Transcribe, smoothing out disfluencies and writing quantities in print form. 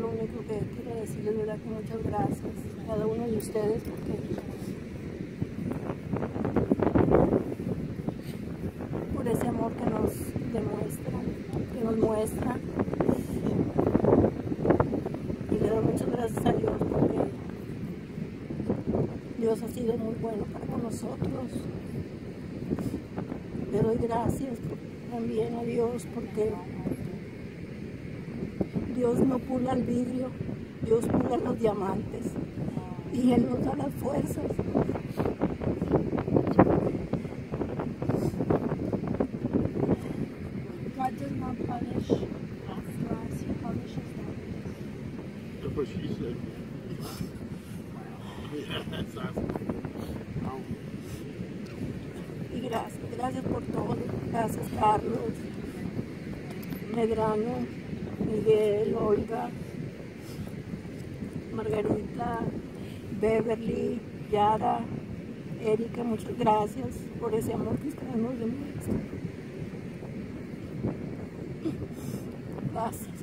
lo único que quiero decirles, ¿verdad? Que muchas gracias a cada uno de ustedes, por ese amor que nos demuestran, que nos muestran. Y le doy muchas gracias a Dios porque Dios ha sido muy bueno para con nosotros. Le doy gracias también a Dios porque Dios no pula el vidrio, Dios pula los diamantes y Él nos da las fuerzas. God does not punish us for us, He punishes them. That's what she said. That's awesome. Y gracias por todo. Gracias Carlos, Medrano, Miguel, Olga, Margarita, Beverly, Yara, Erika, muchas gracias por ese amor que ustedes nos demuestran. Gracias.